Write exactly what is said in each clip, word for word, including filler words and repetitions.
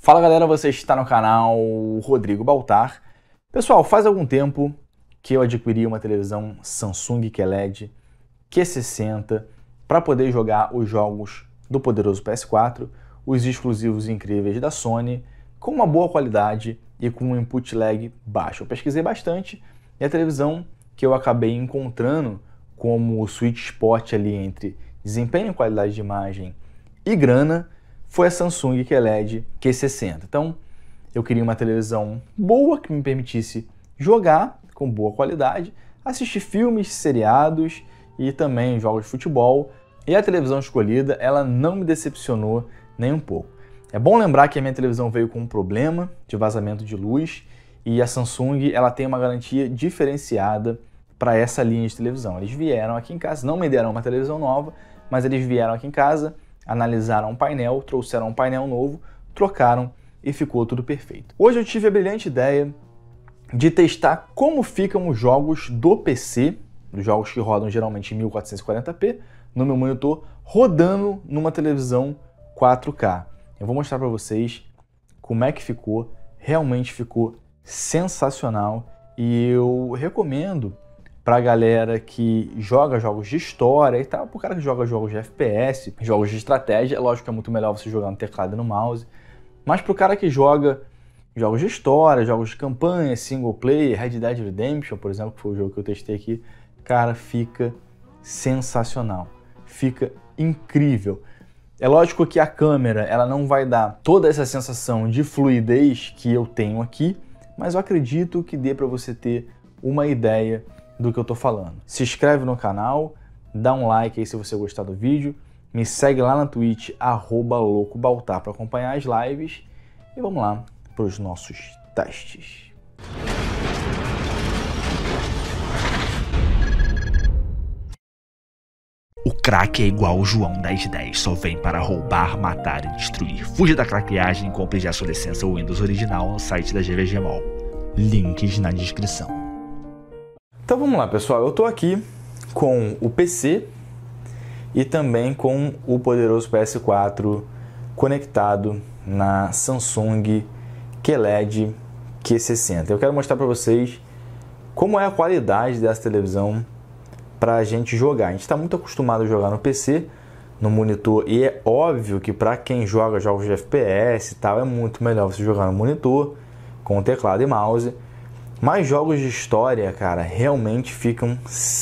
Fala galera, você está no canal Rodrigo Baltar. Pessoal, faz algum tempo que eu adquiri uma televisão Samsung Q L E D Q sessenta para poder jogar os jogos do poderoso P S quatro, os exclusivos incríveis da Sony, com uma boa qualidade e com um input lag baixo. Eu pesquisei bastante e a televisão que eu acabei encontrando como o sweet spot ali entre desempenho, qualidade de imagem e grana foi a Samsung Q L E D Q sessenta. Então, eu queria uma televisão boa que me permitisse jogar com boa qualidade, assistir filmes, seriados e também jogos de futebol. E a televisão escolhida, ela não me decepcionou nem um pouco. É bom lembrar que a minha televisão veio com um problema de vazamento de luz e a Samsung ela tem uma garantia diferenciada para essa linha de televisão. Eles vieram aqui em casa, não me deram uma televisão nova, mas eles vieram aqui em casa, analisaram o painel, trouxeram um painel novo, trocaram e ficou tudo perfeito. Hoje eu tive a brilhante ideia de testar como ficam os jogos do P C, os jogos que rodam geralmente em mil quatrocentos e quarenta p, no meu monitor, rodando numa televisão quatro K. Eu vou mostrar para vocês como é que ficou, realmente ficou sensacional e eu recomendo para a galera que joga jogos de história e tal, para o cara que joga jogos de F P S, jogos de estratégia, é lógico que é muito melhor você jogar no teclado e no mouse, mas para o cara que joga jogos de história, jogos de campanha, single player, Red Dead Redemption, por exemplo, que foi o jogo que eu testei aqui, cara, fica sensacional, fica incrível. É lógico que a câmera ela não vai dar toda essa sensação de fluidez que eu tenho aqui, mas eu acredito que dê para você ter uma ideia do que eu tô falando. Se inscreve no canal, dá um like aí se você gostar do vídeo, me segue lá na Twitch, arroba loucobaltar, para acompanhar as lives e vamos lá para os nossos testes. O craque é igual o João dez dez, só vem para roubar, matar e destruir. Fuja da craqueagem e compre já sua licença Windows original no site da G V G Mall. Links na descrição. Então vamos lá, pessoal, eu tô aqui com o P C e também com o poderoso P S quatro conectado na Samsung Q L E D Q sessenta. Eu quero mostrar para vocês como é a qualidade dessa televisão para a gente jogar. A gente está muito acostumado a jogar no P C, no monitor, e é óbvio que para quem joga jogos de F P S e tal, é muito melhor você jogar no monitor, com teclado e mouse. Mas jogos de história, cara, realmente ficam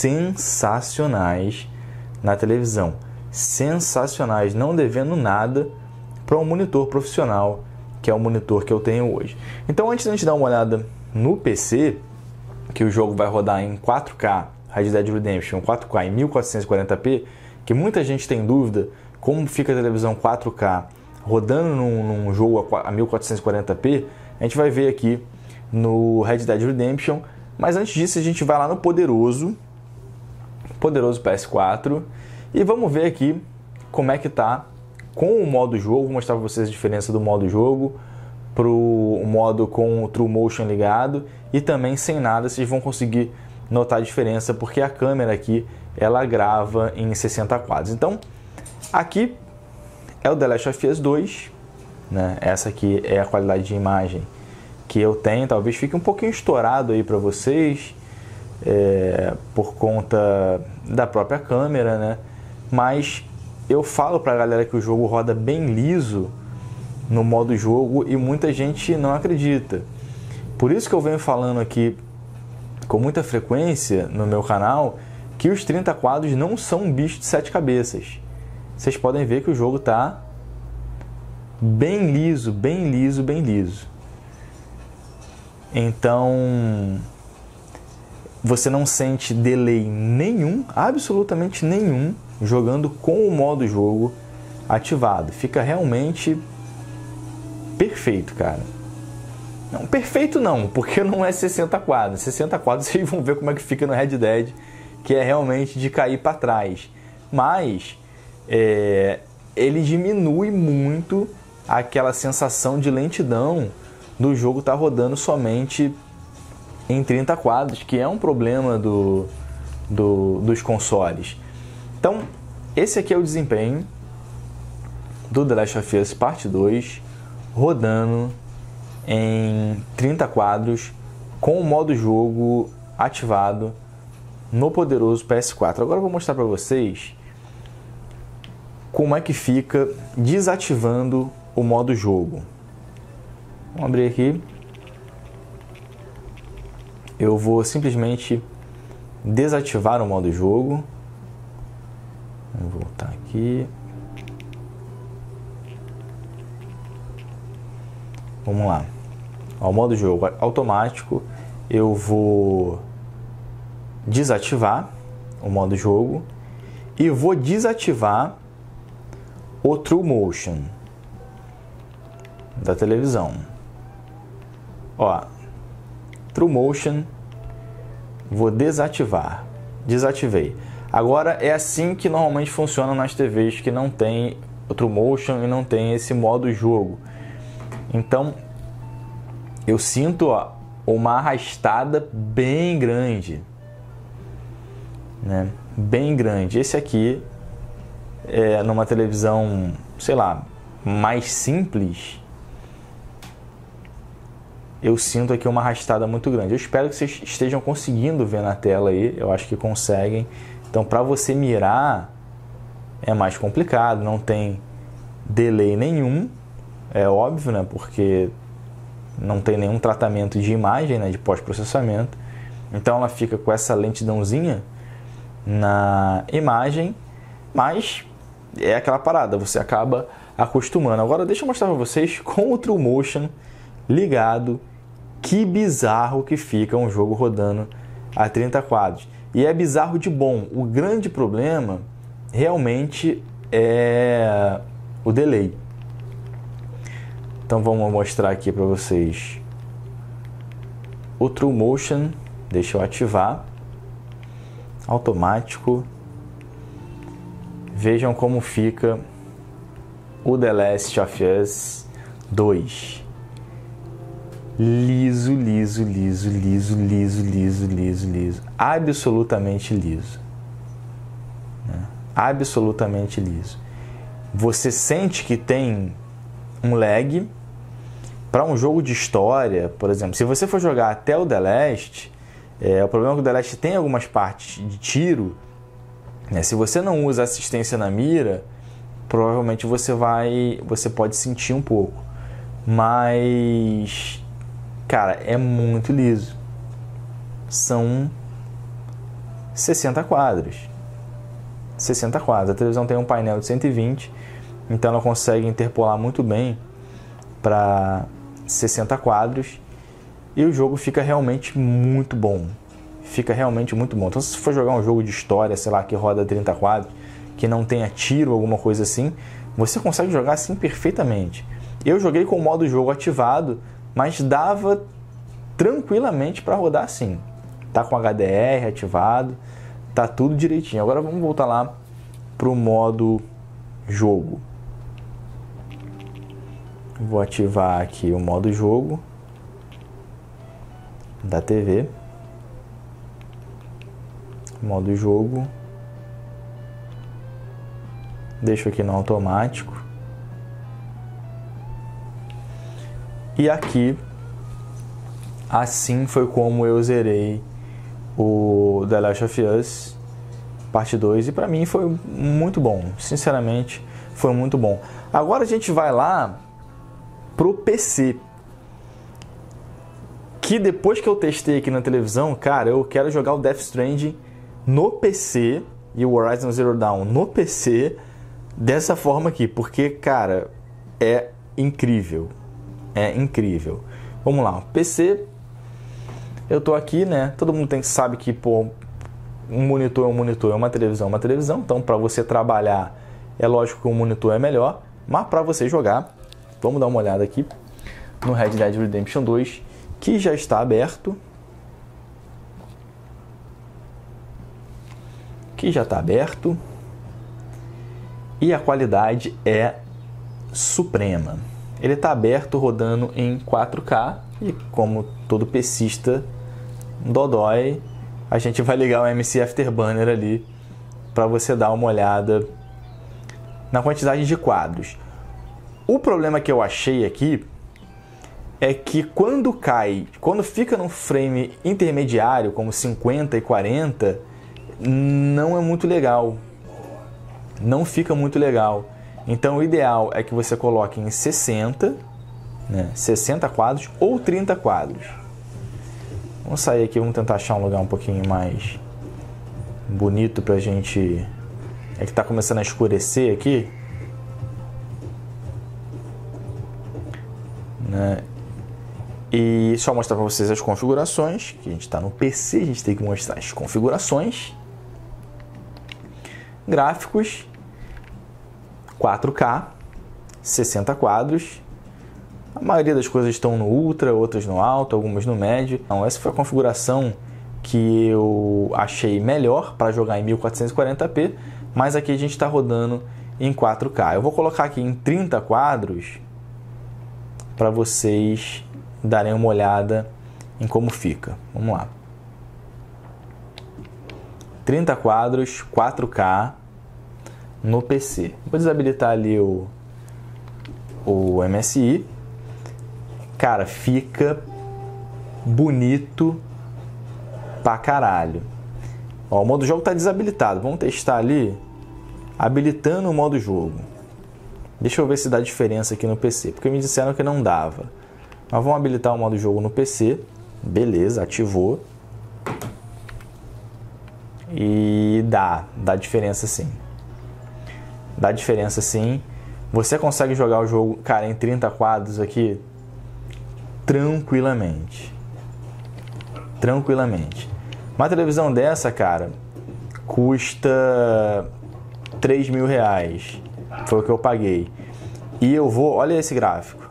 sensacionais na televisão. Sensacionais, não devendo nada para um monitor profissional, que é o monitor que eu tenho hoje. Então, antes de a gente dar uma olhada no P C, que o jogo vai rodar em quatro K, Red Dead Redemption quatro K em mil quatrocentos e quarenta p, que muita gente tem dúvida como fica a televisão quatro K rodando num, num jogo a mil quatrocentos e quarenta p, a gente vai ver aqui no Red Dead Redemption, mas antes disso a gente vai lá no poderoso, poderoso P S quatro e vamos ver aqui como é que tá com o modo jogo. Vou mostrar para vocês a diferença do modo jogo para o modo com o True Motion ligado e também sem nada. Vocês vão conseguir notar a diferença porque a câmera aqui ela grava em sessenta quadros. Então aqui é o The Last of Us dois, né? Essa aqui é a qualidade de imagem que eu tenho, talvez fique um pouquinho estourado aí para vocês, é, por conta da própria câmera, né? Mas eu falo para a galera que o jogo roda bem liso no modo jogo e muita gente não acredita. Por isso que eu venho falando aqui com muita frequência no meu canal que os trinta quadros não são um bicho de sete cabeças. Vocês podem ver que o jogo tá bem liso, bem liso, bem liso. Então, você não sente delay nenhum, absolutamente nenhum, jogando com o modo jogo ativado. Fica realmente perfeito, cara. Não, perfeito não, porque não é sessenta quadros. sessenta quadros vocês vão ver como é que fica no Red Dead, que é realmente de cair para trás. Mas é, ele diminui muito aquela sensação de lentidão do jogo tá rodando somente em trinta quadros, que é um problema do, do, dos consoles. Então, esse aqui é o desempenho do The Last of Us Parte dois rodando em trinta quadros com o modo jogo ativado no poderoso P S quatro. Agora eu vou mostrar para vocês como é que fica desativando o modo jogo. Vamos abrir aqui. Eu vou simplesmente desativar o modo jogo. Vamos voltar aqui. Vamos lá. O modo jogo automático, eu vou desativar o modo jogo e vou desativar o True Motion da televisão. Ó, True Motion, vou desativar. Desativei. Agora é assim que normalmente funciona nas T Vs que não tem o True Motion e não tem esse modo jogo. Então eu sinto, ó, uma arrastada bem grande, né? Bem grande. Esse aqui é numa televisão, sei lá, mais simples. Eu sinto aqui uma arrastada muito grande. Eu espero que vocês estejam conseguindo ver na tela aí. Eu acho que conseguem. Então, para você mirar é mais complicado. Não tem delay nenhum. É óbvio, né? Porque não tem nenhum tratamento de imagem, né? De pós-processamento. Então, ela fica com essa lentidãozinha na imagem. Mas é aquela parada. Você acaba acostumando. Agora, deixa eu mostrar para vocês com o True Motion ligado. Que bizarro que fica um jogo rodando a trinta quadros. E é bizarro de bom. O grande problema realmente é o delay. Então vamos mostrar aqui para vocês o True Motion. Deixa eu ativar. Automático. Vejam como fica o The Last of Us dois. Liso, liso, liso, liso, liso, liso, liso, liso. Absolutamente liso. Né? Absolutamente liso. Você sente que tem um lag. Para um jogo de história, por exemplo, se você for jogar até o The Last, é, o problema é que o The Last tem algumas partes de tiro. Né? Se você não usa assistência na mira, provavelmente você vai, você pode sentir um pouco. Mas cara, é muito liso. São sessenta quadros. sessenta quadros. A televisão tem um painel de cento e vinte, então ela consegue interpolar muito bem para sessenta quadros e o jogo fica realmente muito bom. Fica realmente muito bom. Então, se você for jogar um jogo de história, sei lá, que roda trinta quadros, que não tenha tiro, alguma coisa assim, você consegue jogar assim perfeitamente. Eu joguei com o modo jogo ativado, mas dava tranquilamente para rodar assim. Tá com H D R ativado, tá tudo direitinho. Agora vamos voltar lá pro modo jogo. Vou ativar aqui o modo jogo da T V. Modo jogo. Deixo aqui no automático. E aqui, assim foi como eu zerei o The Last of Us parte dois. E para mim foi muito bom. Sinceramente, foi muito bom. Agora a gente vai lá pro P C. Que depois que eu testei aqui na televisão, cara, eu quero jogar o Death Stranding no P C e o Horizon Zero Dawn no P C dessa forma aqui. Porque, cara, é incrível. É incrível. Vamos lá, P C, eu tô aqui, né? Todo mundo tem, sabe que, pô, um monitor é um monitor, é uma televisão é uma televisão. Então, para você trabalhar, é lógico que um monitor é melhor. Mas para você jogar, vamos dar uma olhada aqui no Red Dead Redemption dois, que já está aberto. Que já está aberto. E a qualidade é suprema. Ele está aberto, rodando em quatro K, e como todo PCista dodói, a gente vai ligar o M C Afterburner ali para você dar uma olhada na quantidade de quadros. O problema que eu achei aqui é que quando cai, quando fica num frame intermediário, como cinquenta e quarenta, não é muito legal. Não fica muito legal. Então o ideal é que você coloque em sessenta, né? sessenta quadros ou trinta quadros. Vamos sair aqui, vamos tentar achar um lugar um pouquinho mais bonito pra gente... É que tá começando a escurecer aqui. Né? E só mostrar para vocês as configurações, que a gente está no P C, a gente tem que mostrar as configurações. Gráficos, quatro K, sessenta quadros. A maioria das coisas estão no Ultra, outras no Alto, algumas no Médio. Então, essa foi a configuração que eu achei melhor para jogar em mil quatrocentos e quarenta p, mas aqui a gente está rodando em quatro K. Eu vou colocar aqui em trinta quadros para vocês darem uma olhada em como fica. Vamos lá. trinta quadros, quatro K no P C. Vou desabilitar ali o, o M S I. Cara, fica bonito pra caralho. Ó, o modo jogo tá desabilitado. Vamos testar ali, habilitando o modo jogo. Deixa eu ver se dá diferença aqui no P C, porque me disseram que não dava. Mas vamos habilitar o modo jogo no P C. Beleza, ativou. E dá, dá diferença sim. Dá diferença sim. Você consegue jogar o jogo, cara, em trinta quadros aqui tranquilamente. Tranquilamente. Uma televisão dessa, cara, custa três mil reais. Foi o que eu paguei. E eu vou... Olha esse gráfico.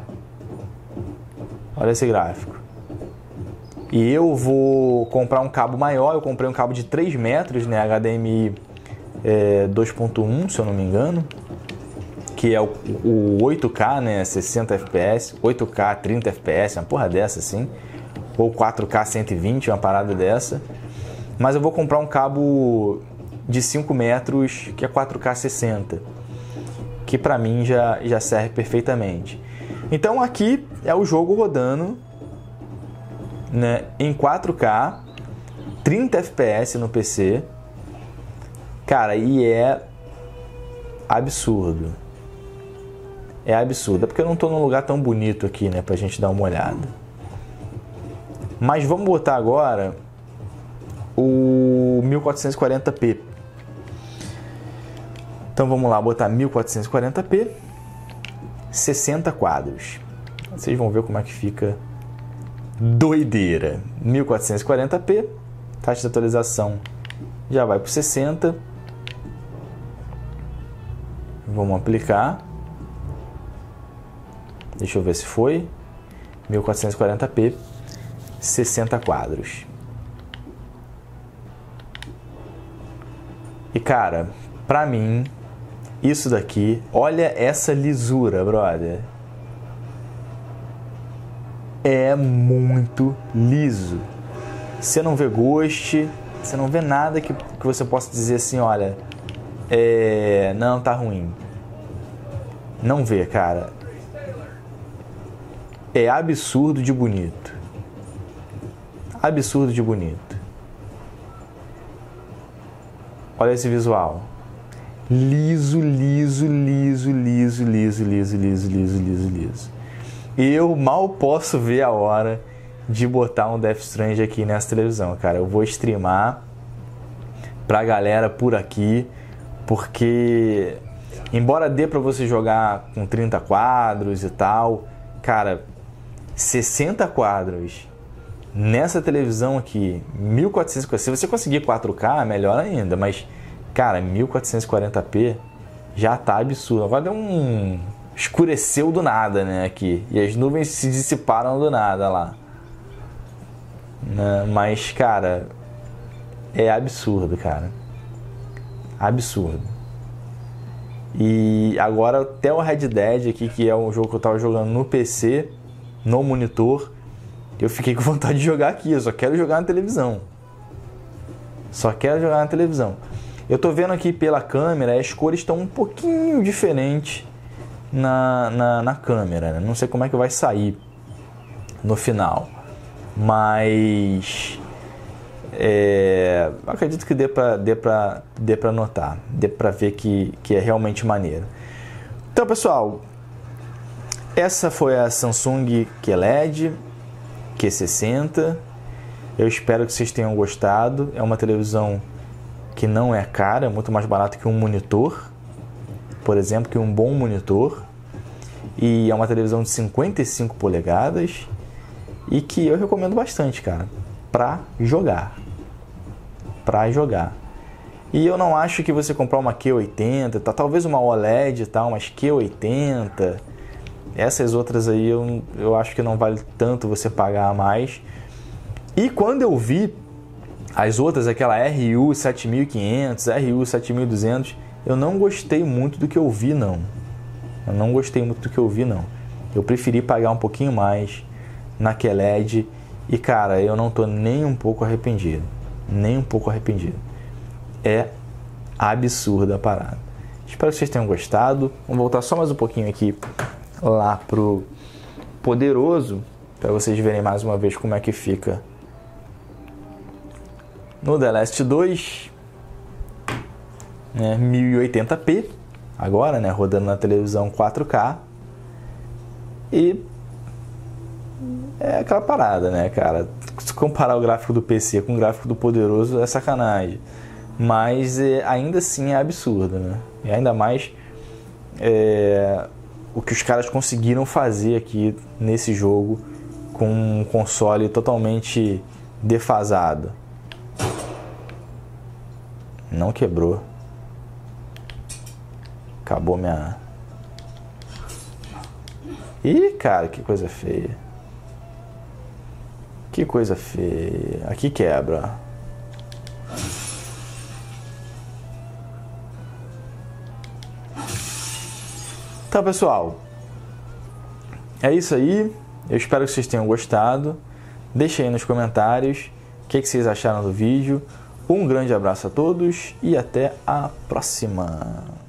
Olha esse gráfico. E eu vou comprar um cabo maior. Eu comprei um cabo de três metros, né? H D M I é, dois ponto um, se eu não me engano. Que é o, o oito K, né? sessenta F P S. oito K, trinta F P S. Uma porra dessa, assim. Ou quatro K, cento e vinte, uma parada dessa. Mas eu vou comprar um cabo de cinco metros, que é quatro K sessenta. Que pra mim já, já serve perfeitamente. Então aqui é o jogo rodando, né, em quatro K, trinta F P S no P C. Cara, e é absurdo. É absurdo. É porque eu não tô num lugar tão bonito aqui, né, pra gente dar uma olhada. Mas vamos botar agora o mil quatrocentos e quarenta p. Então vamos lá, botar mil quatrocentos e quarenta p, sessenta quadros. Vocês vão ver como é que fica doideira. mil quatrocentos e quarenta p, taxa de atualização já vai para sessenta. Vamos aplicar. Deixa eu ver se foi. mil quatrocentos e quarenta p, sessenta quadros. E cara, pra mim, isso daqui, olha essa lisura, brother. É muito liso. Você não vê ghost, você não vê nada que, que você possa dizer assim, olha, é, não, tá ruim. Não vê, cara. É absurdo de bonito. Absurdo de bonito. Olha esse visual. Liso, liso, liso, liso, liso, liso, liso, liso, liso, liso. Eu mal posso ver a hora de botar um Death Stranding aqui nessa televisão, cara. Eu vou streamar pra galera por aqui, porque embora dê pra você jogar com trinta quadros e tal, cara, sessenta quadros nessa televisão aqui, mil e quatrocentos e quarenta, se você conseguir quatro K, melhor ainda, mas cara, mil quatrocentos e quarenta p já tá absurdo. Agora deu um... escureceu do nada, né, aqui. E as nuvens se dissiparam do nada lá. Né? Mas, cara, é absurdo, cara. Absurdo. E agora até o Red Dead aqui, que é um jogo que eu tava jogando no P C, no monitor, eu fiquei com vontade de jogar aqui. Eu só quero jogar na televisão. Só quero jogar na televisão. Eu tô vendo aqui pela câmera, as cores estão um pouquinho diferentes na, na, na câmera, né? Não sei como é que vai sair no final. Mas é, acredito que dê para dê para dê para notar, dê para ver que, que é realmente maneiro. Então, pessoal, essa foi a Samsung Q L E D Q sessenta. Eu espero que vocês tenham gostado. É uma televisão que não é cara, é muito mais barato que um monitor, por exemplo, que um bom monitor. E é uma televisão de cinquenta e cinco polegadas e que eu recomendo bastante, cara, pra jogar. Pra jogar. E eu não acho que você comprar uma Q oitenta, tá, talvez uma OLED e tal, mas Q oitenta, essas outras aí eu, eu acho que não vale tanto você pagar a mais. E quando eu vi as outras, aquela R U sete mil e quinhentos, R U sete mil e duzentos, eu não gostei muito do que eu vi, não. Eu não gostei muito do que eu vi, não. Eu preferi pagar um pouquinho mais na Q L E D e, cara, eu não tô nem um pouco arrependido. Nem um pouco arrependido. É absurda a parada. Espero que vocês tenham gostado. Vamos voltar só mais um pouquinho aqui lá pro Poderoso, para vocês verem mais uma vez como é que fica no The Last dois, né, mil e oitenta p, agora, né, rodando na televisão quatro K. E é aquela parada, né, cara? Se comparar o gráfico do P C com o gráfico do Poderoso é sacanagem. Mas é, ainda assim é absurdo, né? E ainda mais é, o que os caras conseguiram fazer aqui nesse jogo com um console totalmente defasado. Não quebrou. Acabou minha... Ih, cara, que coisa feia. Que coisa feia. Aqui quebra. Então, pessoal, é isso aí. Eu espero que vocês tenham gostado. Deixem aí nos comentários o que, que vocês acharam do vídeo. Um grande abraço a todos e até a próxima.